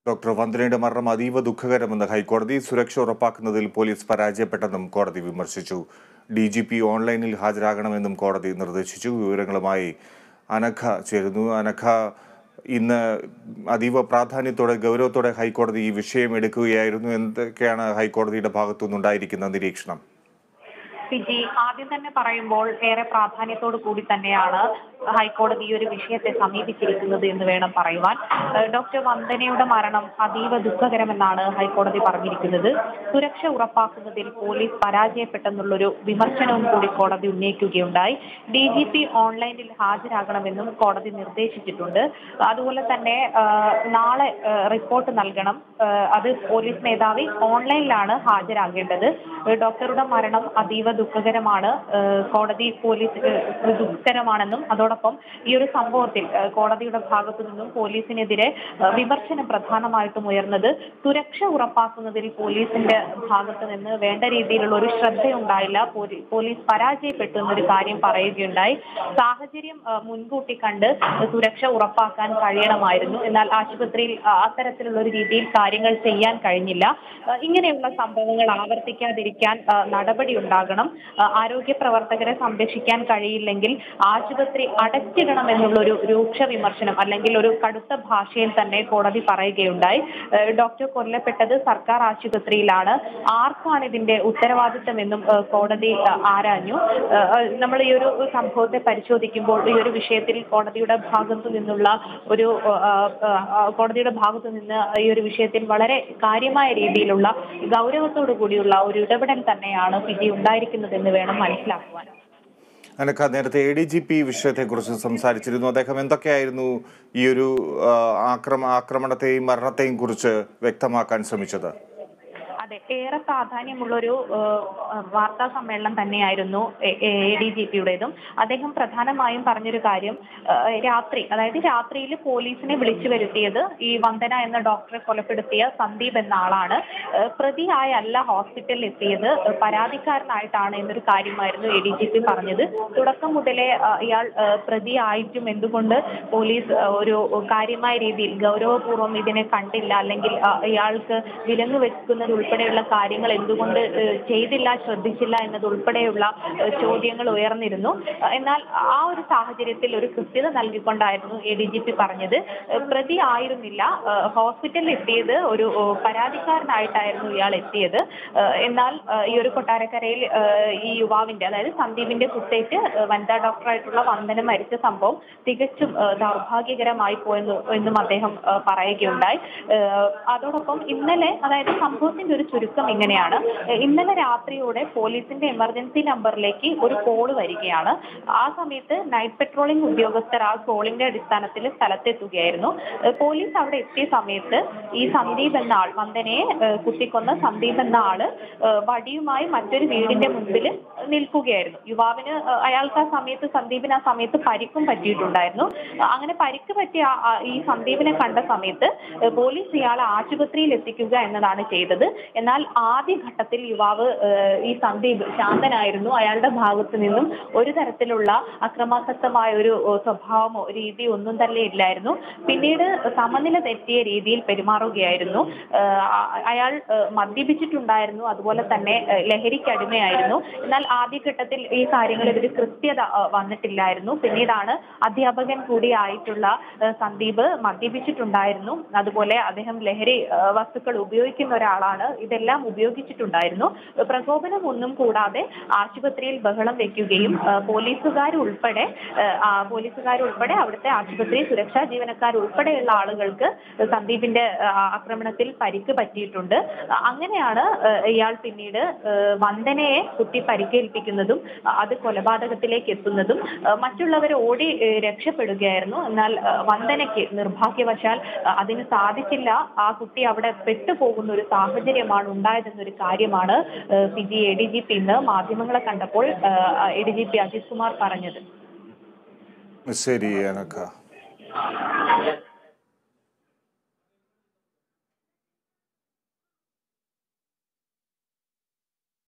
Doctor വന്ദനയുടെ മരണം അതീവ ദുഃഖകരമെന്ന് ഹൈക്കോടതി. സുരക്ഷ ഉറപ്പാക്കുന്നതിൽ പോലീസ് പരാജയപ്പെട്ടെന്നും കോടതി വിമർശിച്ചു. DGP ഓൺലൈനിൽ ഹാജരാകണമെന്നും കോടതി നിർദ്ദേശിച്ചു. വിവരങ്ങളുമായി അനഘ ചേരുന്നു. അനഘ, ഇന്ന് അതീവ പ്രാധാന്യത്തോടെ ഗൗരവത്തോടെ ഹൈക്കോടതി ഈ വിഷയം എടുക്കുകയായിരുന്നു. എന്തൊക്കെയാണ് ഹൈക്കോടതിയുടെ ഭാഗത്തുനിന്നുണ്ടായിരിക്കുന്ന നിരീക്ഷണം? ഫിജി, ആദ്യം തന്നെ പറയുമ്പോൾ ഏറെ പ്രാധാന്യത്തോടു കൂടി തന്നെയാണ് ഹൈക്കോടതി ഈ ഒരു വിഷയത്തെ സമീപിച്ചിരിക്കുന്നത് എന്ന് വേണം പറയുവാൻ. ഡോക്ടർ വന്ദനയുടെ മരണം അതീവ ദുഃഖകരമെന്നാണ് ഹൈക്കോടതി പറഞ്ഞിരിക്കുന്നത്. സുരക്ഷ ഉറപ്പാക്കുന്നതിൽ പോലീസ് പരാജയപ്പെട്ടെന്നുള്ളൊരു വിമർശനവും കൂടി കോടതി ഉന്നയിക്കുകയുണ്ടായി. DGP ഓൺലൈനിൽ ഹാജരാകണമെന്നും കോടതി നിർദ്ദേശിച്ചിട്ടുണ്ട്. അതുപോലെ തന്നെ നാളെ റിപ്പോർട്ട് നൽകണം. അത് പോലീസ് മേധാവി ഓൺലൈനിലാണ് ഹാജരാകേണ്ടത്. ഡോക്ടറുടെ മരണം അതീവ ദുഃഖകരമാണ്, കോടതി പോലീസ് ദുഃഖകരമാണെന്നും അതോടൊപ്പം ഈ ഒരു സംഭവത്തിൽ കോടതിയുടെ ഭാഗത്തു നിന്നും പോലീസിനെതിരെ വിമർശനം പ്രധാനമായിട്ടും ഉയർന്നത് സുരക്ഷ ഉറപ്പാക്കുന്നതിൽ പോലീസിന്റെ ഭാഗത്ത് നിന്ന് വേണ്ട രീതിയിലുള്ള ഒരു ശ്രദ്ധയുണ്ടായില്ല, പോലീസ് പരാജയപ്പെട്ടു എന്നൊരു കാര്യം പറയുകയുണ്ടായി. സാഹചര്യം മുൻകൂട്ടി കണ്ട് സുരക്ഷ ഉറപ്പാക്കാൻ കഴിയണമായിരുന്നു, എന്നാൽ ആശുപത്രിയിൽ അത്തരത്തിലുള്ള ഒരു രീതിയിൽ കാര്യങ്ങൾ ചെയ്യാൻ കഴിഞ്ഞില്ല. ഇങ്ങനെയുള്ള സംഭവങ്ങൾ ആവർത്തിക്കാതിരിക്കാൻ നടപടി ഉണ്ടാകണം. ആരോഗ്യ പ്രവർത്തകരെ സംരക്ഷിക്കാൻ കഴിയില്ലെങ്കിൽ ആശുപത്രി അടച്ചിടണം എന്നുള്ളൊരു രൂക്ഷ വിമർശനം അല്ലെങ്കിൽ ഒരു കടുത്ത ഭാഷയിൽ തന്നെ കോടതി പറയുകയുണ്ടായി. ഡോക്ടർ കൊല്ലപ്പെട്ടത് സർക്കാർ ആശുപത്രിയിലാണ്, ആർക്കാണ് ഇതിന്റെ ഉത്തരവാദിത്തമെന്നും കോടതി ആരാഞ്ഞു. നമ്മൾ ഈ ഒരു സംഭവത്തെ പരിശോധിക്കുമ്പോൾ ഈ ഒരു വിഷയത്തിൽ കോടതിയുടെ ഭാഗത്തു നിന്ന് ഈ ഒരു വിഷയത്തിൽ വളരെ കാര്യമായ രീതിയിലുള്ള ഗൗരവത്തോടു കൂടിയുള്ള ഒരു ഇടപെടൽ തന്നെയാണ് ഫിജി ഉണ്ടായിരിക്കുന്നതെന്ന് വേണം മനസ്സിലാക്കുവാൻ. അനക്ക, നേരത്തെ ADGP വിഷയത്തെക്കുറിച്ച് സംസാരിച്ചിരുന്നു. അദ്ദേഹം എന്തൊക്കെയായിരുന്നു ഈ ഒരു ആക്രമണത്തെയും മരണത്തെയും കുറിച്ച് വ്യക്തമാക്കാൻ ശ്രമിച്ചത്? അതെ, ഏറെ പ്രാധാന്യമുള്ളൊരു വാർത്താ സമ്മേളനം തന്നെയായിരുന്നു ADGPയുടേതും. അദ്ദേഹം പ്രധാനമായും പറഞ്ഞൊരു കാര്യം, രാത്രിയിൽ പോലീസിനെ വിളിച്ചു വരുത്തിയത് ഈ വന്ദന എന്ന ഡോക്ടറെ കൊലപ്പെടുത്തിയ സന്ദീപ് എന്ന ആളാണ്. പ്രതിയായല്ല ഹോസ്പിറ്റലിൽ എത്തിയത്, പരാതിക്കാരനായിട്ടാണ് എന്നൊരു കാര്യമായിരുന്നു ADGP പറഞ്ഞത്. തുടക്കം മുതലേ ഇയാൾ പ്രതിയായിട്ടും എന്തുകൊണ്ട് പോലീസ് ഒരു കാര്യമായ രീതിയിൽ ഗൗരവപൂർവ്വം ഇതിനെ കണ്ടില്ല, അല്ലെങ്കിൽ ഇയാൾക്ക് വിലങ്ങ് വെക്കുന്നത് ഉൾപ്പെടെയുള്ള കാര്യങ്ങൾ എന്തുകൊണ്ട് ചെയ്തില്ല, ശ്രദ്ധിച്ചില്ല എന്നതുൾപ്പെടെയുള്ള ചോദ്യങ്ങൾ ഉയർന്നിരുന്നു. എന്നാൽ ആ ഒരു സാഹചര്യത്തിൽ ഒരു കൃത്യത നൽകിക്കൊണ്ടായിരുന്നു ADGP പറഞ്ഞത്. പ്രതി ആയിരുന്നില്ല, ഹോസ്പിറ്റലിൽ എത്തിയത് ഒരു പരാതിക്കാരനായിട്ടായിരുന്നു ഇയാൾ എത്തിയത്. എന്നാൽ ഈ ഒരു കൊട്ടാരക്കരയിൽ ഈ യുവാവിന്റെ, അതായത് സന്ദീപിന്റെ കുത്തേറ്റ് വനിതാ ഡോക്ടറായിട്ടുള്ള വന്ദന മരിച്ച സംഭവം തികച്ചും ദൗർഭാഗ്യകരമായി പോയെന്നും അദ്ദേഹം പറയുകയുണ്ടായി. അതോടൊപ്പം ഇന്നലെ, അതായത് സംഭവത്തിന്റെ ഒരു ചുരുക്കം ഇങ്ങനെയാണ്. ഇന്നലെ രാത്രിയോടെ പോലീസിന്റെ എമർജൻസി നമ്പറിലേക്ക് ഒരു കോള് വരികയാണ്. ആ സമയത്ത് നൈറ്റ് പെട്രോളിംഗ് ഉദ്യോഗസ്ഥർ ആ കോളിന്റെ അടിസ്ഥാനത്തിൽ സ്ഥലത്തെത്തുകയായിരുന്നു. പോലീസ് അവിടെ എത്തിയ സമയത്ത് ഈ സന്ദീപ് എന്ന ആൾ, വന്ദനയെ കുത്തിക്കൊന്ന സന്ദീപ് എന്ന ആള് വടിയുമായി മറ്റൊരു വീടിന്റെ മുൻപിൽ നിൽക്കുകയായിരുന്നു. യുവാവിന്, സന്ദീപിന് ആ സമയത്ത് പരിക്കും പറ്റിയിട്ടുണ്ടായിരുന്നു. അങ്ങനെ പരിക്ക് പറ്റിയ ഈ സന്ദീപിനെ കണ്ട സമയത്ത് പോലീസ് ഇയാളെ ആശുപത്രിയിൽ എത്തിക്കുക എന്നതാണ് ചെയ്തത്. എന്നാൽ ആദ്യഘട്ടത്തിൽ യുവാവ്, ഈ സന്ദീപ് ശാന്തനായിരുന്നു, അയാളുടെ ഭാഗത്ത് നിന്നും ഒരു തരത്തിലുള്ള അക്രമാസക്തമായ ഒരു സ്വഭാവമോ രീതിയോ ഒന്നും തന്നെ ഇല്ലായിരുന്നു. പിന്നീട് സമനില തെറ്റിയ രീതിയിൽ പെരുമാറുകയായിരുന്നു. അയാൾ മദ്യപിച്ചിട്ടുണ്ടായിരുന്നു, അതുപോലെ തന്നെ ലഹരിക്കടിമയായിരുന്നു. എന്നാൽ ആദ്യഘട്ടത്തിൽ ഈ കാര്യങ്ങളിൽ ഒരു കൃത്യത വന്നിട്ടില്ലായിരുന്നു. പിന്നീടാണ് അധ്യാപകൻ കൂടിയായിട്ടുള്ള സന്ദീപ് മദ്യപിച്ചിട്ടുണ്ടായിരുന്നു, അതുപോലെ അദ്ദേഹം ലഹരി വസ്തുക്കൾ ഉപയോഗിക്കുന്ന ഒരാളാണ്, ഇതെല്ലാം ഉപയോഗിച്ചിട്ടുണ്ടായിരുന്നു. പ്രകോപനം ഒന്നും കൂടാതെ ആശുപത്രിയിൽ ബഹളം വെക്കുകയും പോലീസുകാരുൾപ്പെടെ അവിടുത്തെ ആശുപത്രി സുരക്ഷാ ജീവനക്കാരുൾപ്പെടെയുള്ള ആളുകൾക്ക് സന്ദീപിന്റെ ആക്രമണത്തിൽ പരിക്ക് പറ്റിയിട്ടുണ്ട്. അങ്ങനെയാണ് ഇയാൾ പിന്നീട് വന്ദനയെ കുത്തി പരിക്കേൽപ്പിക്കുന്നതും അത് കൊലപാതകത്തിലേക്ക് എത്തുന്നതും. മറ്റുള്ളവർ ഓടി രക്ഷപ്പെടുകയായിരുന്നു. എന്നാൽ വന്ദനയ്ക്ക് നിർഭാഗ്യവശാൽ അതിന് സാധിച്ചില്ല. ആ കുട്ടി അവിടെ പെട്ടുപോകുന്ന ഒരു സാഹചര്യമാണ് ഉണ്ടായതെന്നൊരു കാര്യമാണ് ഫിജി ADGP ഇന്ന് മാധ്യമങ്ങളെ കണ്ടപ്പോൾ ADGP അജിത് കുമാർ പറഞ്ഞത്. ശരി അനക്ക.